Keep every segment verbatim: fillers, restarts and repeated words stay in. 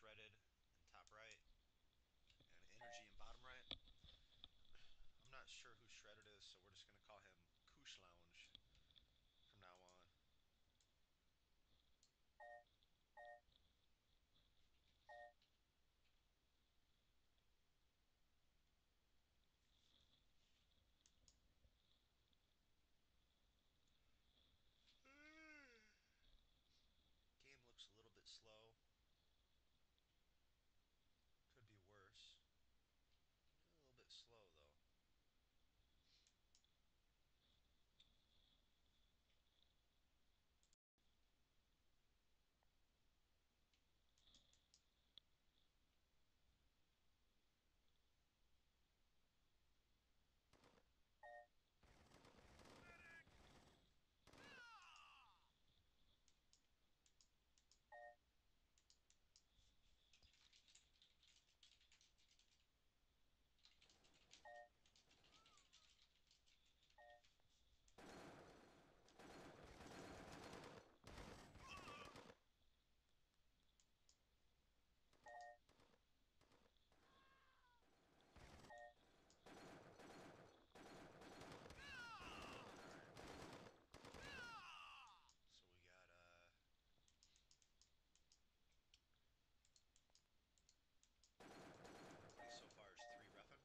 shredded in top right, and energy in bottom right. I'm not sure who shredded is, so we're just gonna call him Koosh Lounge from now on. Game looks a little bit slow. Could be worse. A little bit slow though. So we got uh so far is three reffing.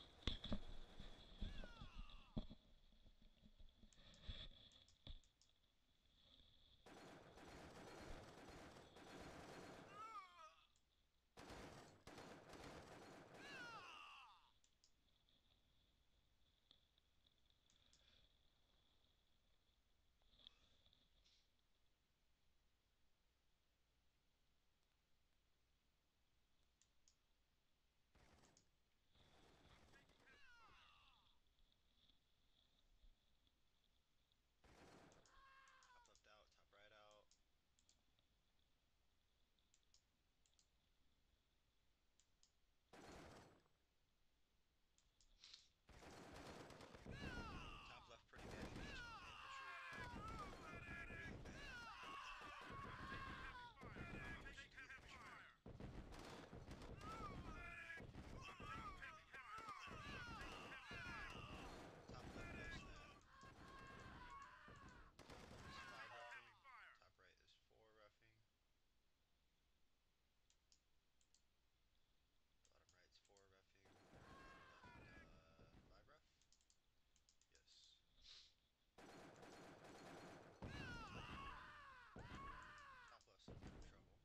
Top left out, top right out. Top left pretty bad damage on the infantry. Really bad. Pushing the infantry. Top left does that. Top left is five roughing. Top right is four roughing. Bottom right's four roughing. Bottom left, uh, five rough? Yes. Top left's in a bit of trouble.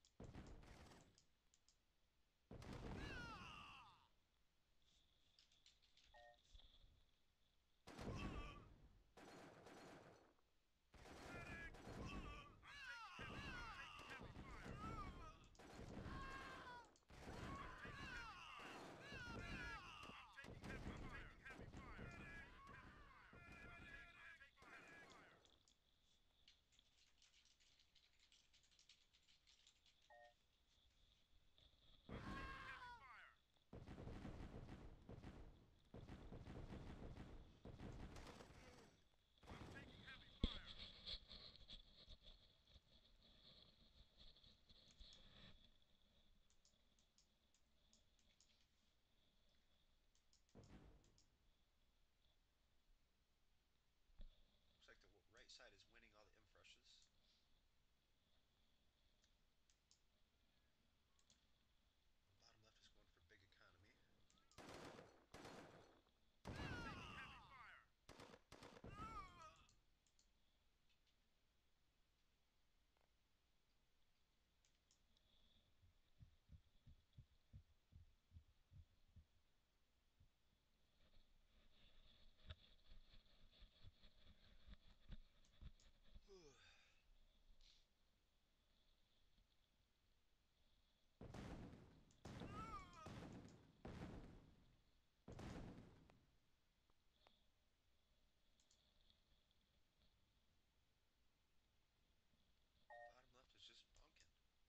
Looks like the right side is winning all the inf rushes. The bottom left is going for big economy. Bottom left is just bunking.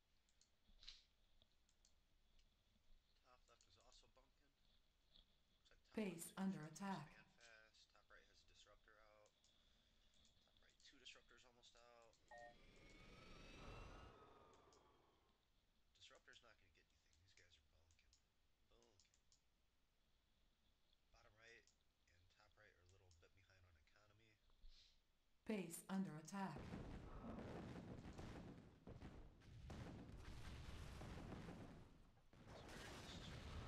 Top left is also bunking. Looks like top left Base two under disruptors attack. fan fast. Top right has a disruptor out. Top right two disruptors almost out. Disruptor's not Base under attack. It's very nice disruptor.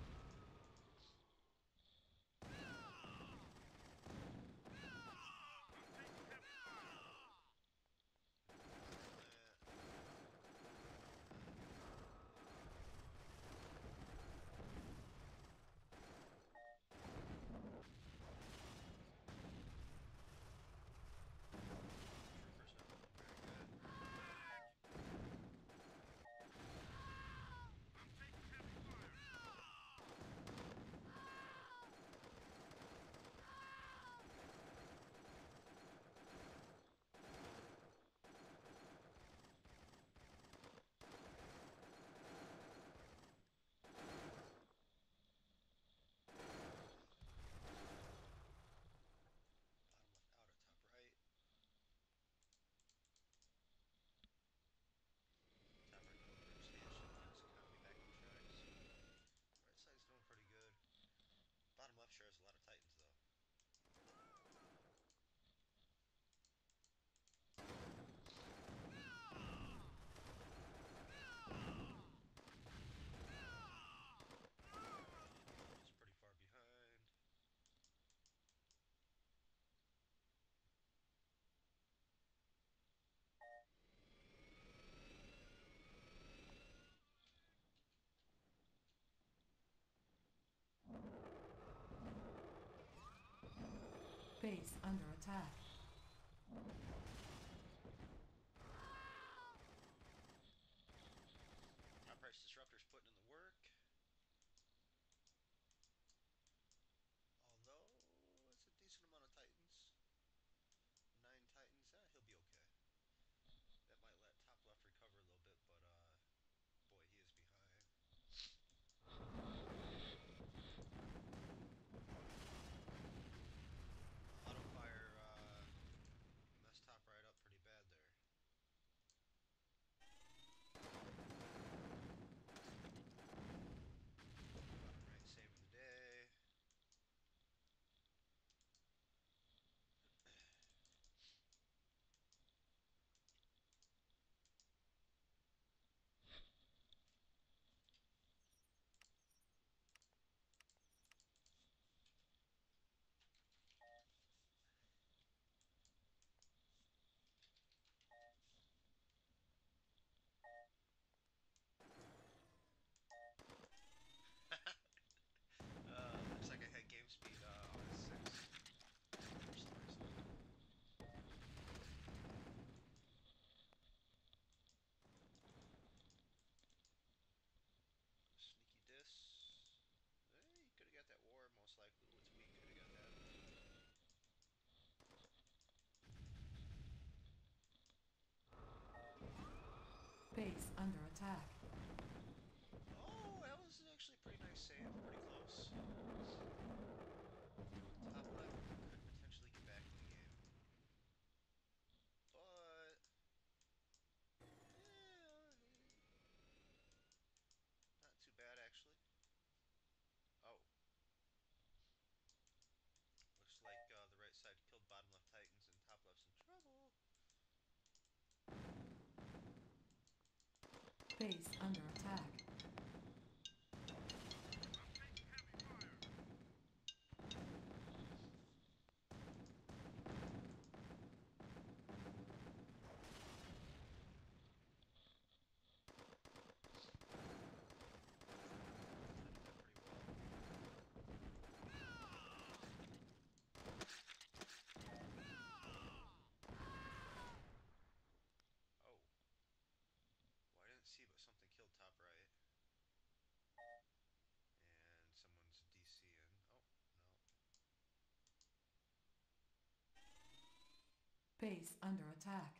Confirm that. Confirm that. Trooper's not looking very good. Bottom left out at top right. Top right going for expansion, get his economy back on track. So right side's doing pretty good. Bottom left shares a lot of Titans though. Enemy's pretty far behind. Base under attack. Top right's disruptor's putting in the work. Although it's a decent amount of Titans. Nine Titans, eh, he'll be okay. That might let top left recover a little bit, but uh boy, he is behind. Auto fire uh messed top right up pretty bad there. Bottom right saving the day. uh, looks like I had game speed uh, on a six for some reason. Sneaky dis. Eh, you could have got that war, most likely. Ooh, it's weak. Could have got that. Base under attack. Oh, that was actually a pretty nice save. Pretty close. Top left could potentially get back in the game. But, yeah, not too bad, actually. Oh, looks like uh, the right side killed bottom left Titans and top left's in trouble. Base under attack. Defended that pretty well. Oh, well, I didn't see, but something killed top right. And someone's DCing. Oh, no. Base under attack.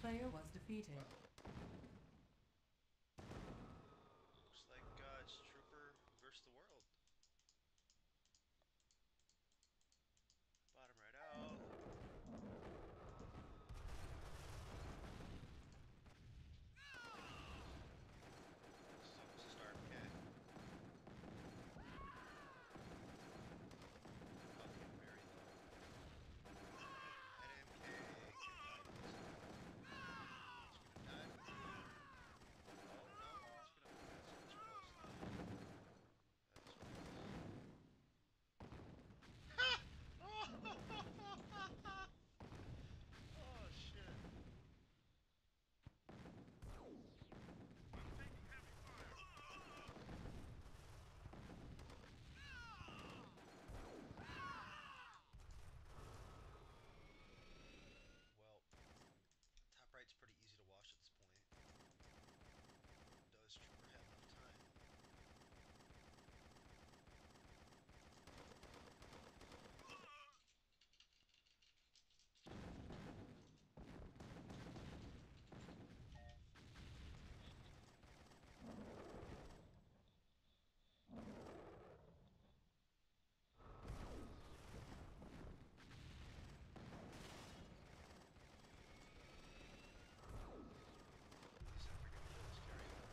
Player was defeated. Well, looks like uh, it's Trooper versus the world. Bottom right out. This is almost a star M K. Okay, very low. An M K can die to this guy. It's gonna die. Oh no, it's gonna. That's, that's close though. That is close. Oh shit. Well, top right's pretty easy to wash at this point. Does Trooper have enough time? Ooh, these Ener are gonna kill this carry though.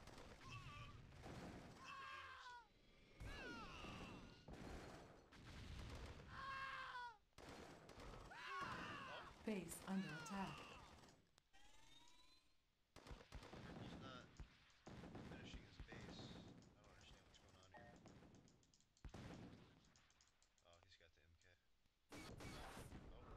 Oh, Base under attack. Purple's not finishing his base. I don't understand what's going on here. Oh, he's got the M K. Oh,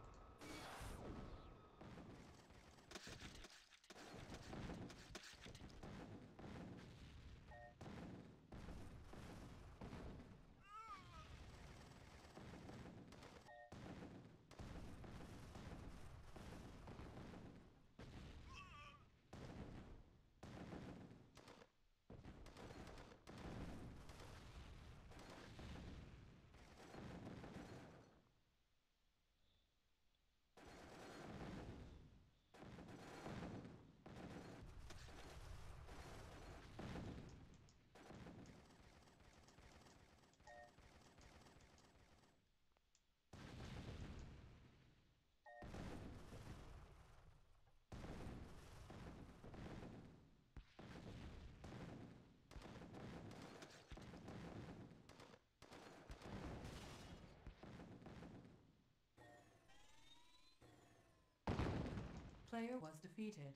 Player was defeated.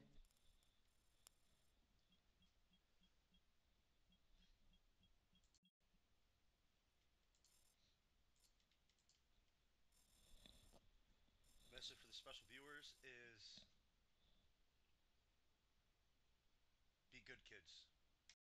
message for the special viewers is be good kids.